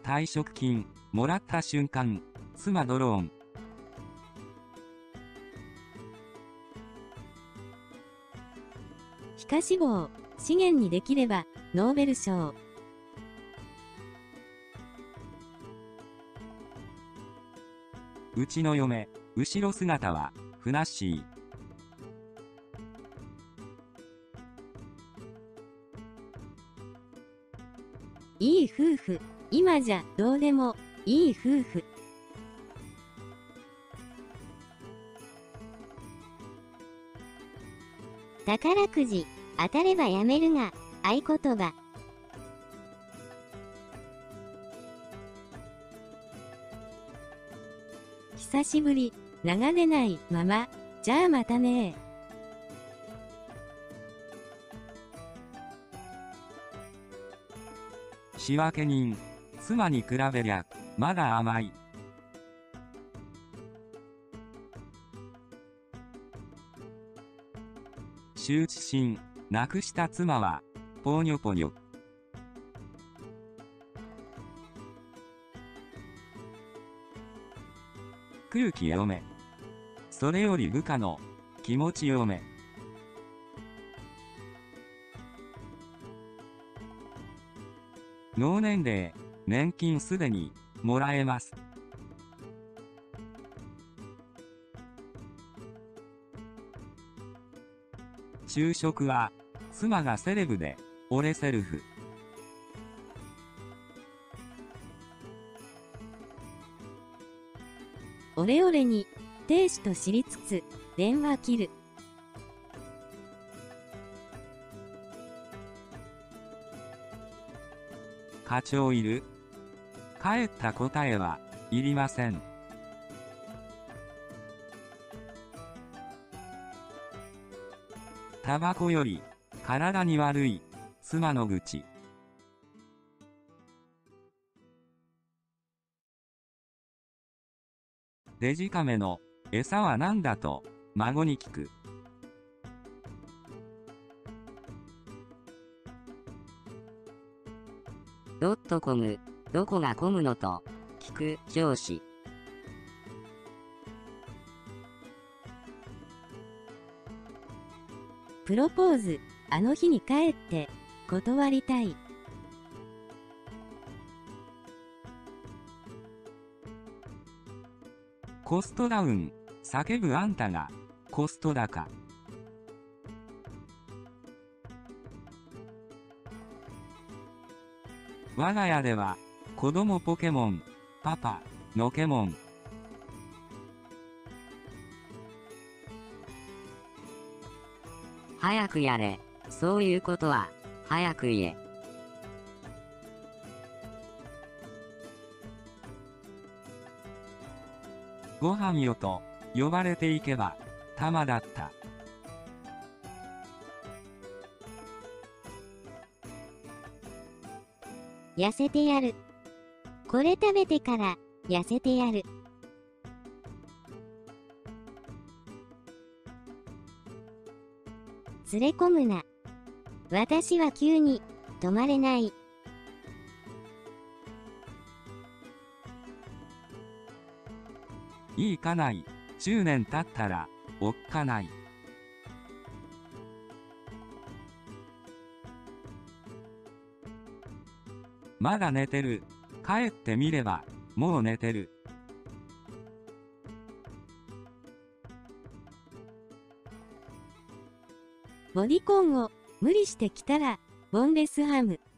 退職金、もらった瞬間、妻ドローン。 皮下脂肪、資源にできれば、ノーベル賞。 うちの嫁、後ろ姿は、ふなっしー。 いい夫婦、今じゃどうでもいい夫婦。 宝くじ、当たればやめるが、合言葉。 久しぶり、名が出ないまま、じゃあまたね仕分け人、妻に比べりゃ、まだ甘い。羞恥心、なくした妻は、ぽにょぽにょ。空気読め。それより部下の気持ち読め。納年齢、年金すでにもらえます。昼食は、妻がセレブで、俺セルフ。 オレオレに、亭主と知りつつ、電話切る。 課長いる？帰った答えは、いりません。タバコより、体に悪い、妻の愚痴。デジカメの、餌は何だと、孫に聞く。 .com、どこが混むのと、聞く上司。 プロポーズ、あの日に帰って、断りたい。 コストダウン、叫ぶあんたが、コスト高。我が家では、子供ポケモン、パパ、のケモン。 早くやれ。そういうことは、早く言え。 ご飯よと、呼ばれていけば、玉だった。 痩せてやる。これ食べてから、痩せてやる。連れ込むな。私は急に、止まれない。 いいかない。10年経ったら、おっかない。まだ寝てる。帰ってみれば、もう寝てる。 ボディコンを無理してきたら、ボンレスハム。